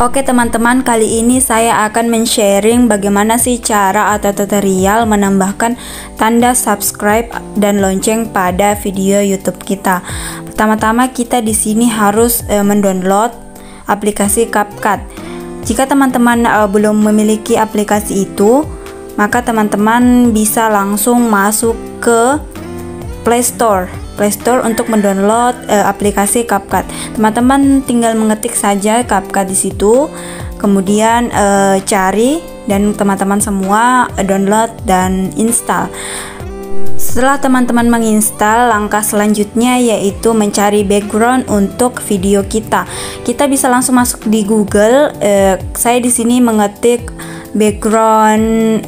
Oke teman-teman, kali ini saya akan men-sharing bagaimana sih cara atau tutorial menambahkan tanda subscribe dan lonceng pada video YouTube kita. Pertama-tama kita di sini harus mendownload aplikasi CapCut. Jika teman-teman belum memiliki aplikasi itu, maka teman-teman bisa langsung masuk ke Play Store untuk mendownload aplikasi CapCut. Teman-teman tinggal mengetik saja CapCut di situ, kemudian cari dan teman-teman semua download dan install. Setelah teman-teman menginstal, langkah selanjutnya yaitu mencari background untuk video kita. Kita bisa langsung masuk di Google. Saya di sini mengetik background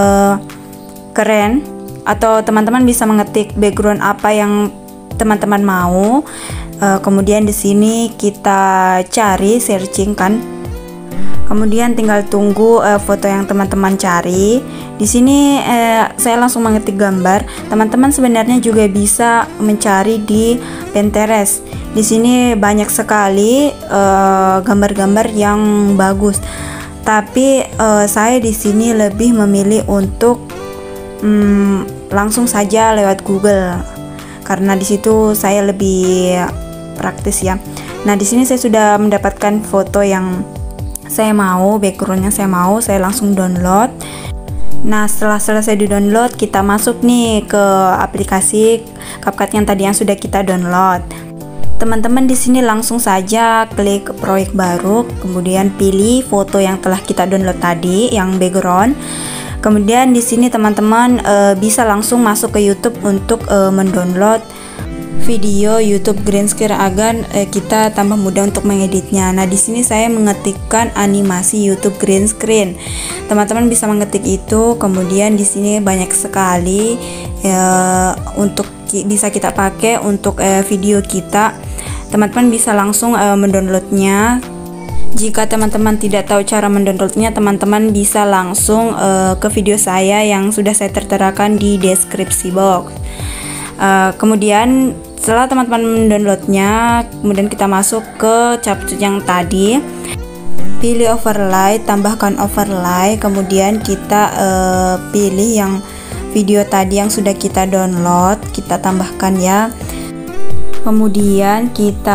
keren, atau teman-teman bisa mengetik background apa yang teman-teman mau. Kemudian di sini kita cari, searching kan. Kemudian tinggal tunggu foto yang teman-teman cari. Di sini saya langsung mengetik gambar. Teman-teman sebenarnya juga bisa mencari di Pinterest. Di sini banyak sekali gambar-gambar yang bagus. Tapi saya di sini lebih memilih untuk langsung saja lewat Google, karena di situ saya lebih praktis ya. Nah, di sini saya sudah mendapatkan foto yang saya mau, backgroundnya saya mau, saya langsung download. Nah, setelah selesai di download, kita masuk nih ke aplikasi CapCut yang tadi yang sudah kita download. Teman-teman di sini langsung saja klik proyek baru, kemudian pilih foto yang telah kita download tadi, yang background. Kemudian di sini teman-teman bisa langsung masuk ke YouTube untuk mendownload video YouTube green screen agar kita tambah mudah untuk mengeditnya. Nah, di sini saya mengetikkan animasi YouTube green screen. Teman-teman bisa mengetik itu. Kemudian di sini banyak sekali untuk bisa kita pakai untuk video kita. Teman-teman bisa langsung mendownloadnya. Jika teman-teman tidak tahu cara mendownloadnya, teman-teman bisa langsung ke video saya yang sudah saya terterakan di deskripsi box. Kemudian setelah teman-teman mendownloadnya, kemudian kita masuk ke capcut yang tadi, pilih overlay, tambahkan overlay, kemudian kita pilih yang video tadi yang sudah kita download, kita tambahkan ya. Kemudian kita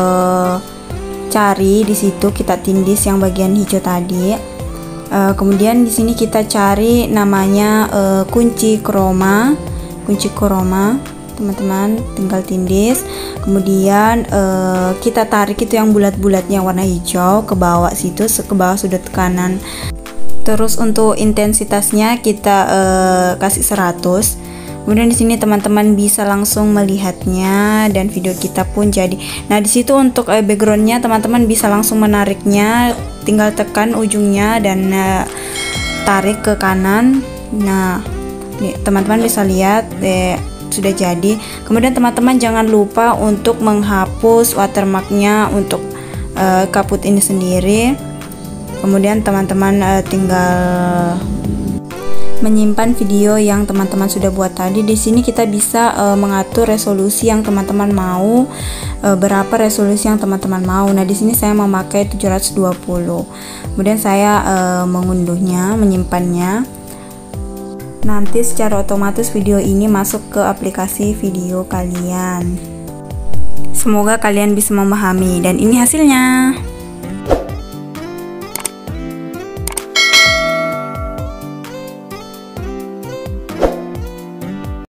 cari di situ, kita tindis yang bagian hijau tadi. Kemudian di sini kita cari namanya kunci chroma, teman-teman tinggal tindis. Kemudian kita tarik itu yang bulat-bulatnya warna hijau ke bawah situ, ke bawah sudut kanan. Terus untuk intensitasnya kita kasih 100. Kemudian di sini teman-teman bisa langsung melihatnya dan video kita pun jadi. Nah, di situ untuk backgroundnya teman-teman bisa langsung menariknya, tinggal tekan ujungnya dan tarik ke kanan. Nah, teman-teman bisa lihat sudah jadi. Kemudian teman-teman jangan lupa untuk menghapus watermarknya untuk CapCut ini sendiri. Kemudian teman-teman tinggal menyimpan video yang teman-teman sudah buat tadi. Di sini kita bisa mengatur resolusi yang teman-teman mau, berapa resolusi yang teman-teman mau. Nah, di sini saya memakai 720. Kemudian saya mengunduhnya, menyimpannya. Nanti secara otomatis video ini masuk ke aplikasi video kalian. Semoga kalian bisa memahami dan ini hasilnya.